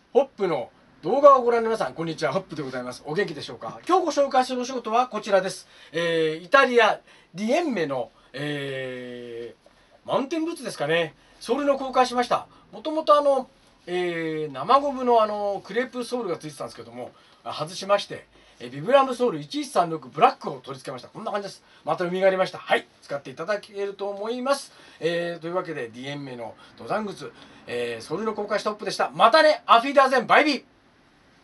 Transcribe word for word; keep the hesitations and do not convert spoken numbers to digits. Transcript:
ホップの動画をご覧の皆さん、こんにちは。ホップでございます。お元気でしょうか。今日ご紹介するお仕事はこちらです。えー、イタリアディエンメの、えー、マウンテンブーツですかね。ソールの交換しました。もともとあの、えー、生ゴムのあのクレープソールがついてたんですけども、外しまして、えビブラムソールいちいちさんろくブラックを取り付けました。こんな感じです。また蘇りました。はい。使っていただけると思います。えー、というわけで、ディエンメの登山靴、えー、ソールの交換したホップでした。またね、アフィダーゼン、バイビー。